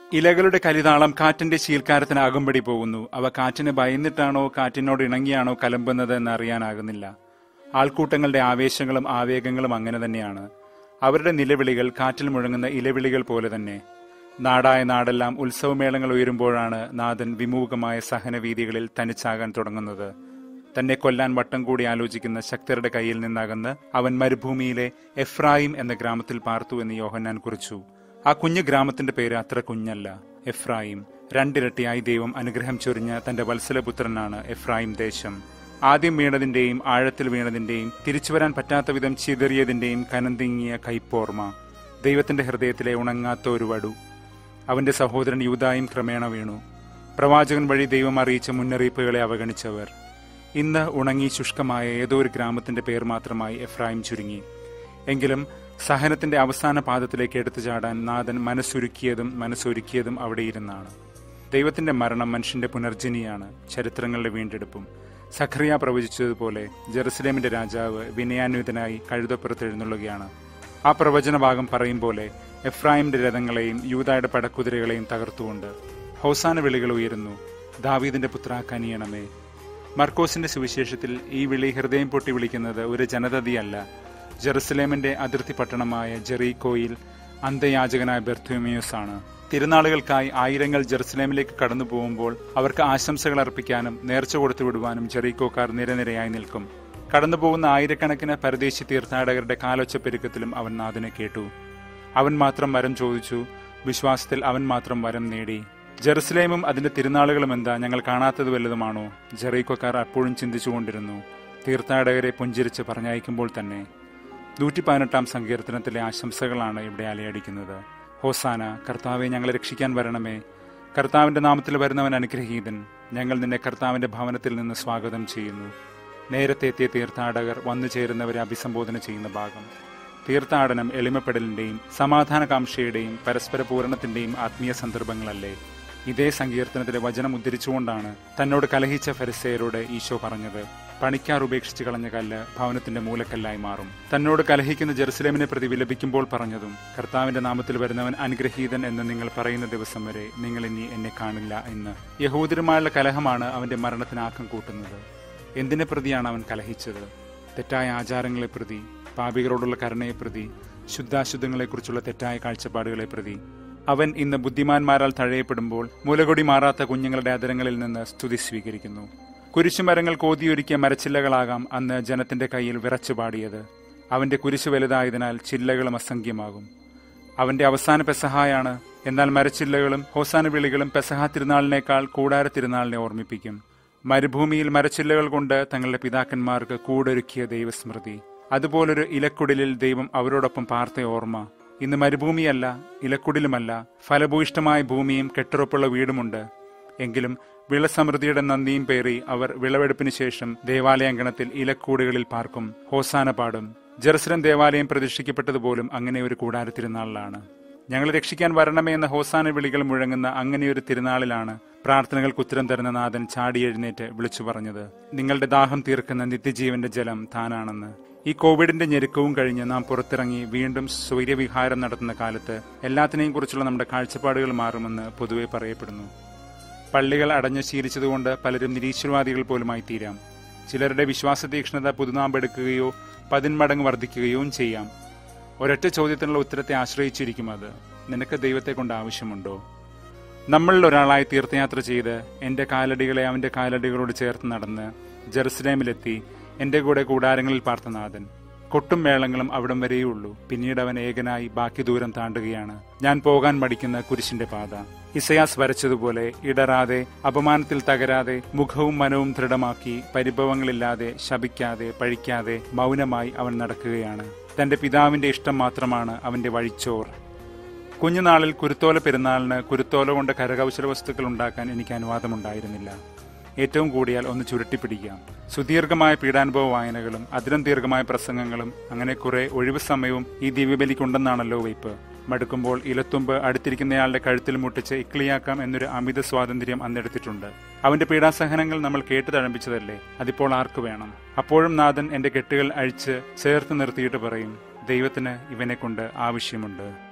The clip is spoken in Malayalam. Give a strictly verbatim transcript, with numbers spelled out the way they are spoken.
ഇലകളുടെ കലിതാളം കാറ്റിന്റെ ശീൽക്കാരത്തിന് അകമ്പടി പോകുന്നു. അവ കാറ്റിന് ഭയന്നിട്ടാണോ കാറ്റിനോട് ഇണങ്ങിയാണോ കലമ്പുന്നത് എന്ന് അറിയാനാകുന്നില്ല. ആൾക്കൂട്ടങ്ങളുടെ ആവേശങ്ങളും ആവേഗങ്ങളും അങ്ങനെ തന്നെയാണ്. അവരുടെ നിലവിളികൾ കാറ്റിൽ മുഴങ്ങുന്ന ഇലവിളികൾ പോലെ തന്നെ. നാടായ നാടെല്ലാം ഉത്സവമേളങ്ങൾ ഉയരുമ്പോഴാണ് നാഥൻ വിമൂകമായ സഹനവീതികളിൽ തനിച്ചാകാൻ തുടങ്ങുന്നത്. തന്നെ കൊല്ലാൻ വട്ടം കൂടി ആലോചിക്കുന്ന ശക്തരുടെ കയ്യിൽ നിന്നകന്ന് അവൻ മരുഭൂമിയിലെ എഫ്രായിം എന്ന ഗ്രാമത്തിൽ പാർത്തു എന്ന് യോഹന്നാൻ കുറിച്ചു. ആ കുഞ്ഞു ഗ്രാമത്തിന്റെ പേര് അത്ര കുഞ്ഞല്ല, എഫ്രായിം. രണ്ടിരട്ടിയായി ദൈവം അനുഗ്രഹം ചൊരിഞ്ഞ തന്റെ വത്സലപുത്രനാണ് എഫ്രായിം ദേശം. ആദ്യം വീണതിന്റെയും ആഴത്തിൽ വീണതിന്റെയും തിരിച്ചുവരാൻ പറ്റാത്ത വിധം ചിതറിയതിന്റെയും കനന്തിങ്ങിയ കൈപ്പോർമ, ദൈവത്തിന്റെ ഹൃദയത്തിലെ ഉണങ്ങാത്ത ഒരു വടു. അവന്റെ സഹോദരൻ യൂദായും ക്രമേണ വീണു. പ്രവാചകൻ വഴി ദൈവം അറിയിച്ച മുന്നറിയിപ്പുകളെ അവഗണിച്ചവർ. ഇന്ന് ഉണങ്ങി ശുഷ്കമായ ഏതോ ഒരു ഗ്രാമത്തിന്റെ പേർ മാത്രമായി എഫ്രായിം ചുരുങ്ങി. എങ്കിലും സഹനത്തിന്റെ അവസാന പാദത്തിലേക്ക് എടുത്തു ചാടാൻ നാഥൻ മനസ്സൊരുക്കിയതും മനസ്സൊരുക്കിയതും അവിടെയിരുന്നാണ്. ദൈവത്തിന്റെ മരണം മനുഷ്യന്റെ പുനർജനിയാണ്, ചരിത്രങ്ങളുടെ വീണ്ടെടുപ്പും. സഖറിയ പ്രവചിച്ചതുപോലെ ജെറുസലേമിന്റെ രാജാവ് വിനയാന്വിതനായി കഴുതപ്പുറത്ത് എഴുന്നള്ളുകയാണ്. ആ പ്രവചന ഭാഗം പറയും പോലെ എഫ്രായിമിന്റെ രഥങ്ങളെയും യൂദായുടെ പടക്കുതിരകളെയും തകർത്തുകൊണ്ട് ഹോസാന വിളികൾ ഉയരുന്നു. ദാവീദിന്റെ പുത്രാ കനിയണമേ. മർക്കോസിന്റെ സുവിശേഷത്തിൽ ഈ വിളി ഹൃദയം പൊട്ടി വിളിക്കുന്നത് ഒരു ജനതതിയല്ല. ജെറുസലേമിന്റെ അതിർത്തി പട്ടണമായ ജെറീക്കോയിൽ അന്തയാചകനായ ബെർത്തൂമിയോസ് ആണ്. തിരുനാളുകൾക്കായി ആയിരങ്ങൾ ജെറുസലേമിലേക്ക് കടന്നു പോകുമ്പോൾ അവർക്ക് ആശംസകൾ അർപ്പിക്കാനും നേർച്ച കൊടുത്തു വിടുവാനും ജെറീക്കോക്കാർ നിരനിരയായി നിൽക്കും. കടന്നുപോകുന്ന ആയിരക്കണക്കിന് പരദേശി തീർത്ഥാടകരുടെ കാലൊച്ചപ്പെരുക്കത്തിലും അവൻ നാഥനെ കേട്ടു. അവൻ മാത്രം വരം ചോദിച്ചു, വിശ്വാസത്തിൽ അവൻ മാത്രം വരം നേടി. ജെറുസലേമും അതിന്റെ തിരുനാളുകളും എന്താ, ഞങ്ങൾ കാണാത്തത് വല്ലതുമാണോ? ജെറീക്കോക്കാർ അപ്പോഴും ചിന്തിച്ചുകൊണ്ടിരുന്നു, തീർത്ഥാടകരെ പുഞ്ചിരിച്ച് പറഞ്ഞയക്കുമ്പോൾ തന്നെ. നൂറ്റി പതിനെട്ടാം സങ്കീർത്തനത്തിലെ ആശംസകളാണ് ഇവിടെ അലയടിക്കുന്നത്. ഹോസാന, കർത്താവെ ഞങ്ങളെ രക്ഷിക്കാൻ വരണമേ. കർത്താവിന്റെ നാമത്തിൽ വരുന്നവൻ അനുഗ്രഹീതൻ. ഞങ്ങൾ നിന്നെ കർത്താവിന്റെ ഭവനത്തിൽ നിന്ന് സ്വാഗതം ചെയ്യുന്നു. നേരത്തെ എത്തിയ തീർത്ഥാടകർ വന്നു ചേരുന്നവരെ അഭിസംബോധന ചെയ്യുന്ന ഭാഗം. തീർത്ഥാടനം എളിമപ്പെടലിന്റെയും സമാധാനകാംക്ഷയുടെയും പരസ്പര പൂരണത്തിന്റെയും ആത്മീയ സന്ദർഭങ്ങളല്ലേ? ഇതേ സങ്കീർത്തനത്തിലെ വചനം ഉദ്ധരിച്ചുകൊണ്ടാണ് തന്നോട് കലഹിച്ച ഫരിസേയരോട് ഈശോ പറഞ്ഞത്, പണിക്കാർ ഉപേക്ഷിച്ച് കളഞ്ഞ കല്ല് ഭവനത്തിന്റെ മൂലക്കല്ലായി മാറും. തന്നോട് കലഹിക്കുന്ന ജെറുസലേമിനെ പ്രതി വിലപിക്കുമ്പോൾ പറഞ്ഞതും, കർത്താവിന്റെ നാമത്തിൽ വരുന്നവൻ അനുഗ്രഹീതൻ എന്ന് നിങ്ങൾ പറയുന്ന ദിവസം വരെ നിങ്ങൾ ഇനി എന്നെ കാണില്ല എന്ന്. യഹൂദരുമായുള്ള കലഹമാണ് അവന്റെ മരണത്തിന് ആക്കം കൂട്ടുന്നത്. എന്തിനെ പ്രതിയാണ് അവൻ കലഹിച്ചത്? തെറ്റായ ആചാരങ്ങളെ പ്രതി, പാപികളോടുള്ള കരുണയെ പ്രതി, ശുദ്ധാശുദ്ധങ്ങളെക്കുറിച്ചുള്ള തെറ്റായ കാഴ്ചപ്പാടുകളെ പ്രതി. അവൻ ഇന്ന് ബുദ്ധിമാന്മാരാൽ തഴയപ്പെടുമ്പോൾ മുലകൊടി മാറാത്ത കുഞ്ഞുങ്ങളുടെ അതരങ്ങളിൽ നിന്ന് സ്തുതി സ്വീകരിക്കുന്നു. കുരിശുമരങ്ങൾ കോതിയൊരുക്കിയ മരച്ചില്ലകളാകാം അന്ന് ജനത്തിന്റെ കയ്യിൽ വിറച്ചുപാടിയത്. അവന്റെ കുരിശു വലുതായതിനാൽ ചില്ലകളും അസംഖ്യമാകും. അവന്റെ അവസാന പെസഹായാണ്. എന്നാൽ മരച്ചില്ലകളും ഹോസാന വിളികളും പെസഹ തിരുനാളിനേക്കാൾ കൂടാര തിരുനാളിനെ ഓർമ്മിപ്പിക്കും. മരുഭൂമിയിൽ മരച്ചില്ലകൾ കൊണ്ട് തങ്ങളുടെ പിതാക്കന്മാർക്ക് കൂടൊരുക്കിയ ദൈവസ്മൃതി. അതുപോലൊരു ഇലക്കുടിലിൽ ദൈവം അവരോടൊപ്പം പാർത്ത ഓർമ്മ. ഇന്ന് മരുഭൂമിയല്ല, ഇലക്കുടിലുമല്ല, ഫലഭൂയിഷ്ടമായ ഭൂമിയും കെട്ടുറപ്പുള്ള വീടുമുണ്ട്. എങ്കിലും വിളസമൃദ്ധിയുടെ നന്ദിയും പേറി അവർ വിളവെടുപ്പിന് ശേഷം ദേവാലയാങ്കണത്തിൽ ഇലക്കൂടുകളിൽ പാർക്കും, ഹോസാന പാടും. ജെറുസലേം ദേവാലയം പ്രതിഷ്ഠിക്കപ്പെട്ടതുപോലും അങ്ങനെ ഒരു കൂടാര തിരുനാളിലാണ്. ഞങ്ങളെ രക്ഷിക്കാൻ വരണമേ എന്ന ഹോസാന വിളികൾ മുഴങ്ങുന്ന അങ്ങനെയൊരു തിരുനാളിലാണ് പ്രാർത്ഥനകൾക്ക് ഉത്തരം തരുന്ന നാഥൻ ചാടി എഴുന്നേറ്റ് വിളിച്ചു പറഞ്ഞത്, നിങ്ങളുടെ ദാഹം തീർക്കുന്ന നിത്യജീവന്റെ ജലം താനാണെന്ന്. ഈ കോവിഡിന്റെ ഞെരുക്കവും കഴിഞ്ഞ് നാം പുറത്തിറങ്ങി വീണ്ടും സ്വൈര്യവിഹാരം നടത്തുന്ന കാലത്ത് എല്ലാത്തിനെയും കുറിച്ചുള്ള നമ്മുടെ കാഴ്ചപ്പാടുകൾ മാറുമെന്ന് പൊതുവെ പറയപ്പെടുന്നു. പള്ളികൾ അടഞ്ഞു ശീലിച്ചതുകൊണ്ട് പലരും നിരീശ്വരവാദികൾ പോലുമായി തീരാം. ചിലരുടെ വിശ്വാസ തീക്ഷ്ണത പുതുനാമ്പെടുക്കുകയോ പതിന്മടങ്ങ് വർദ്ധിക്കുകയോ ചെയ്യാം. ഒരൊറ്റ ചോദ്യത്തിനുള്ള ഉത്തരത്തെ ആശ്രയിച്ചിരിക്കും അത്, നിനക്ക് ദൈവത്തെ കൊണ്ട് ആവശ്യമുണ്ടോ? നമ്മളിൽ ഒരാളായി തീർത്ഥയാത്ര ചെയ്ത് എന്റെ കാലടികളെ അവന്റെ കാലടികളോട് ചേർത്ത് നടന്ന് ജെറുസലേമിലെത്തി എന്റെ കൂടെ കൂടാരങ്ങളിൽ പാർത്ത നാഥൻ. കൊട്ടും മേളങ്ങളും അവിടം വരെയുള്ളൂ. പിന്നീട് അവൻ ഏകനായി ബാക്കി ദൂരം താണ്ടുകയാണ്. ഞാൻ പോകാൻ മടിക്കുന്ന കുരിശിന്റെ പാത. ഇസയാസ് വരച്ചതുപോലെ ഇടറാതെ, അപമാനത്തിൽ തകരാതെ, മുഖവും മനവും ദൃഢമാക്കി, പരിഭവങ്ങളില്ലാതെ, ശപിക്കാതെ, പഴിക്കാതെ മൗനമായി അവൻ നടക്കുകയാണ്. തന്റെ പിതാവിന്റെ ഇഷ്ടം മാത്രമാണ് അവന്റെ വഴിച്ചോർ. കുഞ്ഞുനാളിൽ കുരുത്തോല പെരുന്നാളിന് കുരുത്തോല കൊണ്ട് കരകൗശല വസ്തുക്കൾ ഉണ്ടാക്കാൻ എനിക്ക് അനുവാദമുണ്ടായിരുന്നില്ല. ഏറ്റവും കൂടിയാൽ ഒന്ന് ചുരുട്ടിപ്പിടിക്കാം. സുദീർഘമായ പീഡാനുഭവ വായനകളും അതിലും ദീർഘമായ പ്രസംഗങ്ങളും അങ്ങനെ കുറെ ഒഴിവ് സമയവും ഈ ദിവ്യബലിക്കുണ്ടെന്നാണല്ലോ വയ്പ്. മടുക്കുമ്പോൾ ഇലത്തുമ്പ് അടുത്തിരിക്കുന്നയാളുടെ കഴുത്തിൽ മുട്ടിച്ച് ഇക്ലിയാക്കാം എന്നൊരു അമിത സ്വാതന്ത്ര്യം അന്നെടുത്തിട്ടുണ്ട്. അവന്റെ പീഡാസഹനങ്ങൾ നമ്മൾ കേട്ട് തഴമ്പിച്ചതല്ലേ, അതിപ്പോൾ ആർക്ക് വേണം? അപ്പോഴും നാഥൻ എന്റെ കെട്ടുകൾ അഴിച്ച് ചേർത്ത് നിർത്തിയിട്ട് പറയും, ദൈവത്തിന് ഇവനെ കൊണ്ട് ആവശ്യമുണ്ട്.